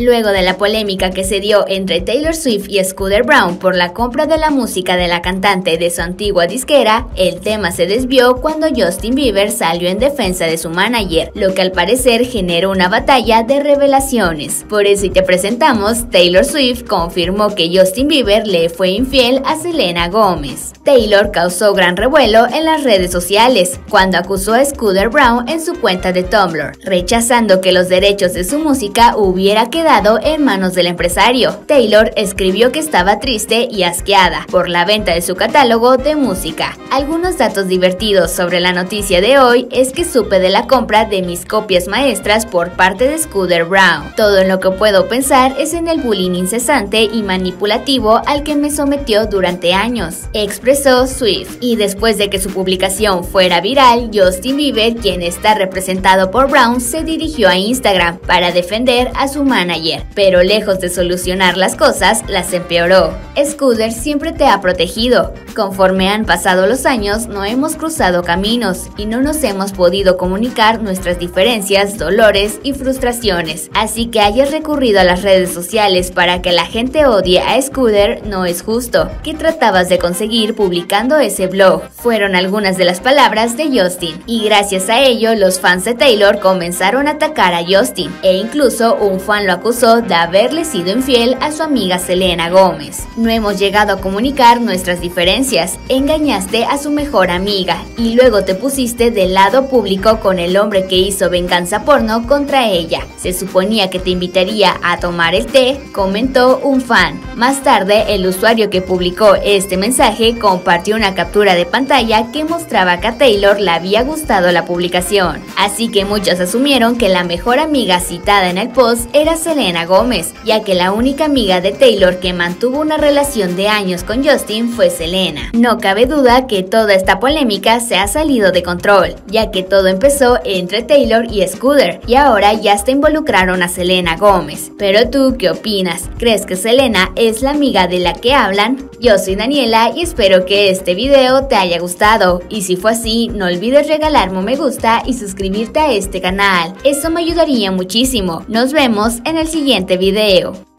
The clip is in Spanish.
Luego de la polémica que se dio entre Taylor Swift y Scooter Braun por la compra de la música de la cantante de su antigua disquera, el tema se desvió cuando Justin Bieber salió en defensa de su manager, lo que al parecer generó una batalla de revelaciones. Por eso te presentamos, Taylor Swift confirmó que Justin Bieber le fue infiel a Selena Gomez. Taylor causó gran revuelo en las redes sociales cuando acusó a Scooter Braun en su cuenta de Tumblr, rechazando que los derechos de su música hubiera quedado en manos del empresario. Taylor escribió que estaba triste y asqueada por la venta de su catálogo de música. Algunos datos divertidos sobre la noticia de hoy es que supe de la compra de mis copias maestras por parte de Scooter Braun. Todo en lo que puedo pensar es en el bullying incesante y manipulativo al que me sometió durante años, expresó Swift. Y después de que su publicación fuera viral, Justin Bieber, quien está representado por Braun, se dirigió a Instagram para defender a su manager, pero lejos de solucionar las cosas, las empeoró. Scooter siempre te ha protegido. Conforme han pasado los años, no hemos cruzado caminos y no nos hemos podido comunicar nuestras diferencias, dolores y frustraciones. Así que hayas recurrido a las redes sociales para que la gente odie a Scooter no es justo. ¿Qué tratabas de conseguir publicando ese blog? Fueron algunas de las palabras de Justin. Y gracias a ello, los fans de Taylor comenzaron a atacar a Justin. E incluso un fan lo acusó de haberle sido infiel a su amiga Selena Gomez. No hemos llegado a comunicar nuestras diferencias. Engañaste a su mejor amiga y luego te pusiste del lado público con el hombre que hizo venganza porno contra ella. Se suponía que te invitaría a tomar el té, comentó un fan. Más tarde, el usuario que publicó este mensaje compartió una captura de pantalla que mostraba que a Taylor le había gustado la publicación. Así que muchos asumieron que la mejor amiga citada en el post era Selena Gomez, ya que la única amiga de Taylor que mantuvo una relación de años con Justin fue Selena. No cabe duda que toda esta polémica se ha salido de control, ya que todo empezó entre Taylor y Scooter, y ahora ya hasta involucraron a Selena Gomez. Pero ¿tú qué opinas? ¿Crees que Selena es la amiga de la que hablan? Yo soy Daniela y espero que este video te haya gustado, y si fue así, no olvides regalarme un me gusta y suscribirte a este canal. Eso me ayudaría muchísimo. Nos vemos en el siguiente video.